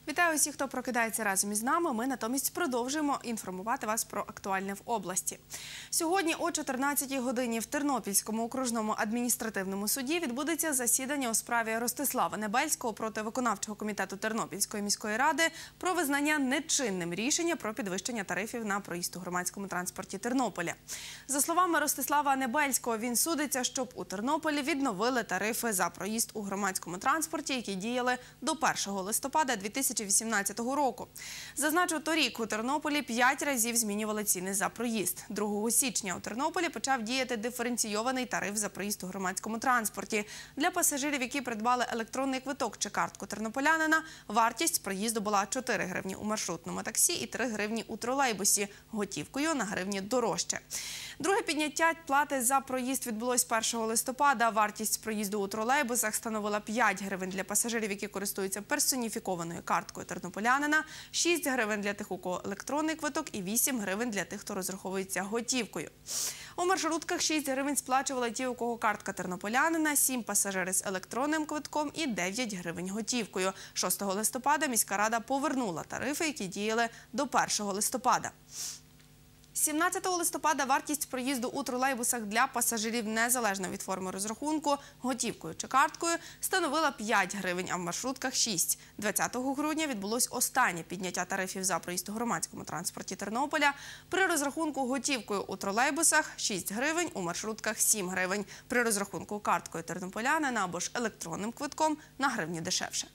Вітаю усіх, хто прокидається разом із нами. Ми натомість продовжуємо інформувати вас про актуальне в області. Сьогодні о 14-й годині в Тернопільському окружному адміністративному суді відбудеться засідання у справі Ростислава Небельського проти виконавчого комітету Тернопільської міської ради про визнання нечинним рішення про підвищення тарифів на проїзд у громадському транспорті Тернополя. За словами Ростислава Небельського, він судиться, щоб у Тернополі відновили тарифи за проїзд у громадському транспорті, які діяли до 1 листопада 2018 року. Зазначу, торік у Тернополі 5 разів змінювали ціни за проїзд. 2 січня у Тернополі почав діяти диференційований тариф за проїзд у громадському транспорті. Для пасажирів, які придбали електронний квиток чи картку тернополянина, вартість проїзду була 4 гривні у маршрутному таксі і 3 гривні у тролейбусі, готівкою на гривні дорожче. Друге підняття плати за проїзд відбулось 1 листопада. Вартість проїзду у тролейбусах становила 5 гривень для пасажирів, які користуються персоніфікованою карткою тернополянина, 6 гривень для тих, у кого електронний квиток і 8 гривень для тих, хто розраховується готівкою. У маршрутках 6 гривень сплачували ті, у кого картка тернополянина, 7 пасажири з електронним квитком і 9 гривень готівкою. 6 листопада міська рада повернула тарифи, які діяли до 1 листопада. 17 листопада вартість проїзду у тролейбусах для пасажирів незалежно від форми розрахунку, готівкою чи карткою, становила 5 гривень, а в маршрутках – 6. 20 грудня відбулось останнє підняття тарифів за проїзд у громадському транспорті Тернополя. При розрахунку готівкою у тролейбусах – 6 гривень, у маршрутках – 7 гривень. При розрахунку карткою тернополянина або ж електронним квитком – на гривню дешевше.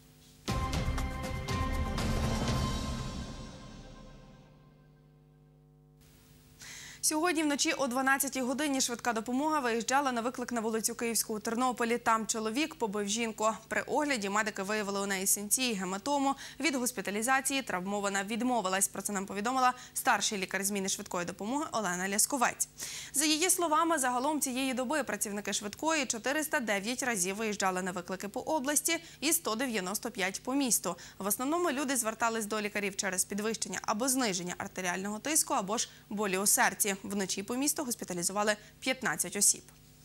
Сьогодні вночі о 12-й годині швидка допомога виїжджала на виклик на вулицю Київську у Тернополі. Там чоловік побив жінку. При огляді медики виявили у неї синці і гематому. Від госпіталізації травмована відмовилась. Про це нам повідомила старший лікар зміни швидкої допомоги Олена Лясковець. За її словами, загалом цієї доби працівники швидкої 409 разів виїжджали на виклики по області і 195 по місту. В основному люди звертались до лікарів через підвищення або зниження артеріального тиску, або ж болі у серці. Вночі по місту госпіталізували 15 осіб.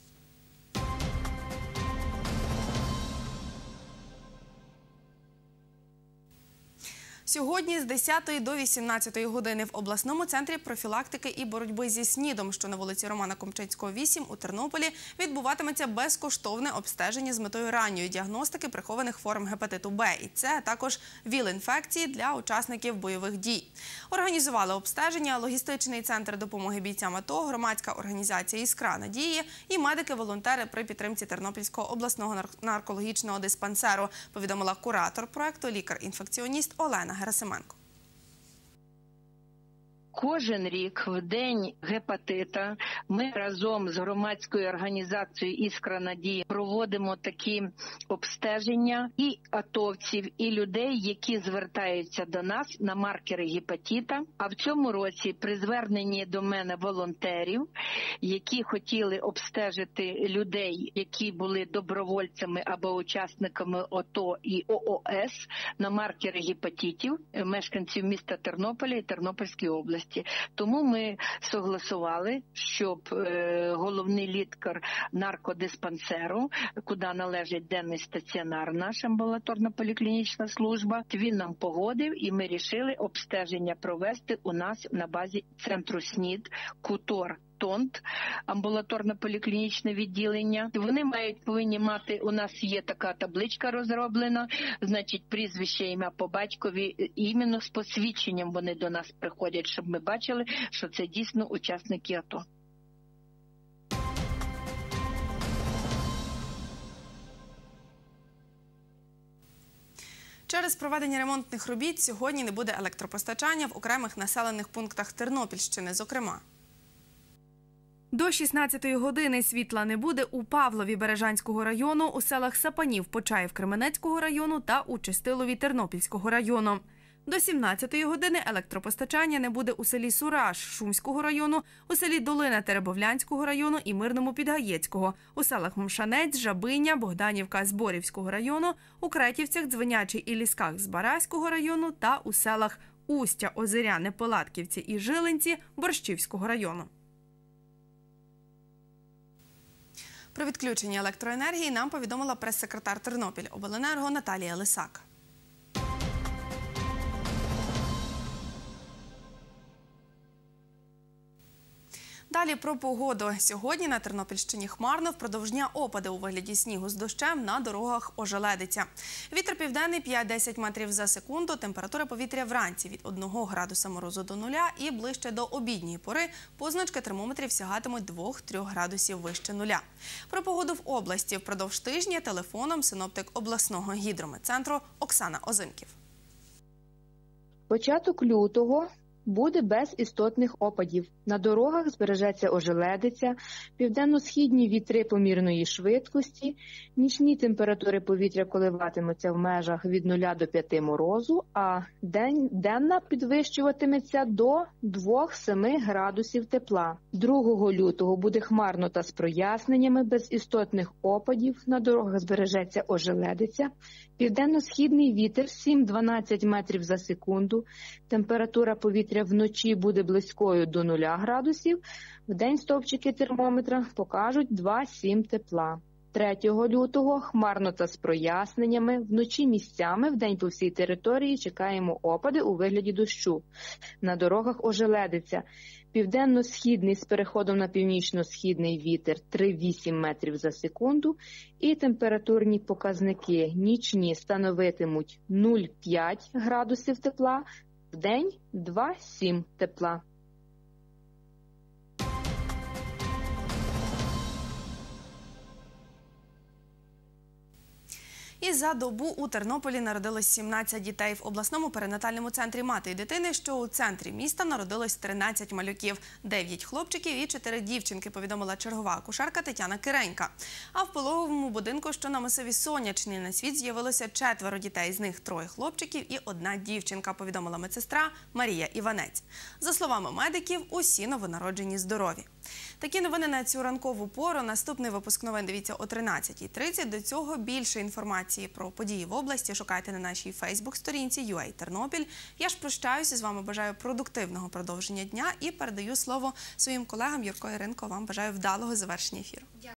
Сьогодні з 10 до 18 години в обласному центрі профілактики і боротьби зі СНІДом, що на вулиці Романа Комчинського, 8 у Тернополі, відбуватиметься безкоштовне обстеження з метою ранньої діагностики прихованих форм гепатиту Б і С, а також ВІЛ-інфекції для учасників бойових дій. Організували обстеження логістичний центр допомоги бійцям АТО, громадська організація «Іскра надії» і медики-волонтери при підтримці Тернопільського обласного наркологічного диспансеру, повідомила куратор проекту, лікар-інфекціоніст Олена Герасименко. Кожен рік в день гепатита ми разом з громадською організацією «Іскра надії» проводимо такі обстеження і атовців, і людей, які звертаються до нас на маркери гепатита. А в цьому році при зверненні до мене волонтерів, які хотіли обстежити людей, які були добровольцями або учасниками АТО і ООС на маркери гепатитів, мешканців міста Тернополя і Тернопільської області. Тому ми согласували, щоб головний лікар наркодиспансеру, куди належить денний стаціонар, наша амбулаторно-поліклінічна служба, він нам погодив і ми вирішили обстеження провести у нас на базі центру СНІД «Кутор». ТОНТ, амбулаторно-поліклінічне відділення. Вони повинні мати, у нас є така табличка розроблена, значить прізвище, ім'я по батькові, іменно з посвідченням вони до нас приходять, щоб ми бачили, що це дійсно учасники АТО. Через проведення ремонтних робіт сьогодні не буде електропостачання в окремих населених пунктах Тернопільщини, зокрема. До 16-ї години світла не буде у Павлові Бережанського району, у селах Сапанів, Почаїв Кременецького району та у Чистилові Тернопільського району. До 17-ї години електропостачання не буде у селі Сураж Шумського району, у селі Долина Теребовлянського району і Мирному Підгаєцького, у селах Мшанець, Жабиня, Богданівка Зборівського району, у Кретівцях, Дзвенячий і Лісках Збаразького району та у селах Устя, Озеряне, Пилатківці і Жилинці Борщівського району. Про відключення електроенергії нам повідомила прес-секретар Тернопільобленерго Наталія Лисак. Далі про погоду. Сьогодні на Тернопільщині хмарно, впродовж дня опади у вигляді снігу з дощем, на дорогах ожеледиться. Вітер південний 5-10 метрів за секунду, температура повітря вранці від 1 градуса морозу до 0 і ближче до обідньої пори позначки термометрів сягатимуть 2-3 градусів вище нуля. Про погоду в області впродовж тижня телефоном синоптик обласного гідрометцентру Оксана Озимків. Початок лютого буде без істотних опадів. На дорогах збережеться ожеледиця, південно-східні вітри помірної швидкості, нічні температури повітря коливатимуться в межах від 0 до 5 морозу, а денна підвищуватиметься до 2-7 градусів тепла. 2 лютого буде хмарно та з проясненнями, без істотних опадів. На дорогах збережеться ожеледиця, південно-східний вітер 7-12 метрів за секунду, температура повітря вночі буде близькою до 0 градусів, вдень стовпчики термометра покажуть 2-7 тепла. 3 лютого хмарно та з проясненнями, вночі місцями, вдень по всій території чекаємо опади у вигляді дощу. На дорогах ожеледиться. Південно-східний з переходом на північно-східний вітер 3-8 метрів за секунду і температурні показники нічні становитимуть 0,5 градусів тепла, вдень 2-7 тепла. І за добу у Тернополі народилось 17 дітей. В обласному перинатальному центрі «Мати і дитини», що у центрі міста, народилось 13 малюків. 9 хлопчиків і 4 дівчинки, повідомила чергова акушерка Тетяна Киренька. А в пологовому будинку, що на масиві Сонячний, на світ з'явилося 4 дітей. З них 3 хлопчиків і 1 дівчинка, повідомила медсестра Марія Іванець. За словами медиків, усі новонароджені здорові. Такі новини на цю ранкову пору. Наступний випуск новин дивіться о 13:30. До цього більше інформації про події в області шукайте на нашій фейсбук-сторінці UA Тернопіль. Я ж прощаюся з вами, бажаю продуктивного продовження дня і передаю слово своїм колегам. Юрко, Іринко, вам бажаю вдалого завершення ефіру.